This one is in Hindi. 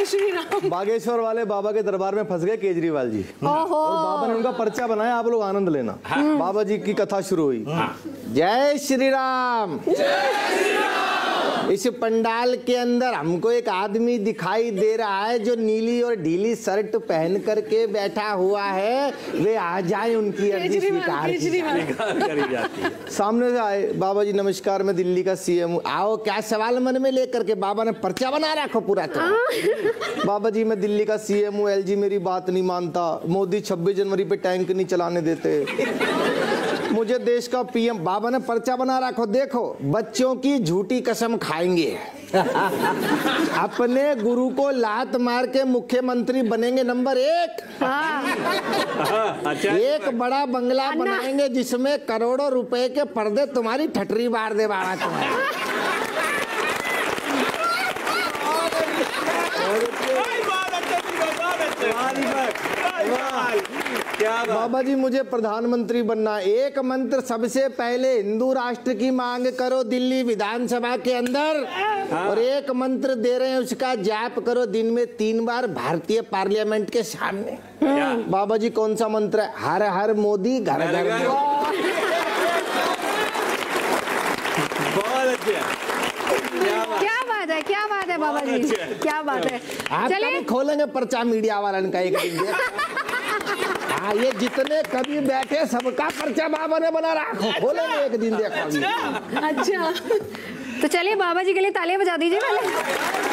श्री राम। बागेश्वर वाले बाबा के दरबार में फंस गए केजरीवाल जी, और बाबा ने उनका पर्चा बनाया, आप लोग आनंद लेना। बाबा जी की कथा शुरू हुई। जय श्री राम। इस पंडाल के अंदर हमको एक आदमी दिखाई दे रहा है जो नीली और ढीली शर्ट पहन करके बैठा हुआ है। वे आ जाए, उनकी अर्जी स्वीकार करी जाती है। सामने से आए, बाबा जी नमस्कार, मैं दिल्ली का सीएम हूँ। आओ, क्या सवाल मन में लेकर के। बाबा ने पर्चा बना रखो पूरा तो। बाबा जी मैं दिल्ली का सीएम हूँ, एलजी मेरी बात नहीं मानता, मोदी 26 जनवरी पे टैंक नहीं चलाने देते, मुझे देश का पीएम। बाबा ने पर्चा बना रखो, देखो बच्चों की झूठी कसम खाएंगे, अपने गुरु को लात मार के मुख्यमंत्री बनेंगे नंबर 1। एक बड़ा बंगला बनाएंगे जिसमें करोड़ों रुपए के पर्दे, तुम्हारी ठटरी बार दे बाबा तुम्हारी। बाबा जी मुझे प्रधानमंत्री बनना। एक मंत्र सबसे पहले हिंदू राष्ट्र की मांग करो दिल्ली विधानसभा के अंदर, और एक मंत्र दे रहे हैं उसका जाप करो दिन में 3 बार भारतीय पार्लियामेंट के सामने। बाबा जी कौन सा मंत्र है? हर हर मोदी घर घर। बहुत अच्छा, क्या बात है बाबा जी, क्या बात है। चलिए खोलेंगे पर्चा मीडिया वालन का एक दिन। हाँ, ये जितने कभी बैठे सबका पर्चा बाबा ने बना रखा, खोलेंगे एक दिन, देखो। अच्छा, तो चलिए बाबा जी के लिए तालियां बजा दीजिए पहले।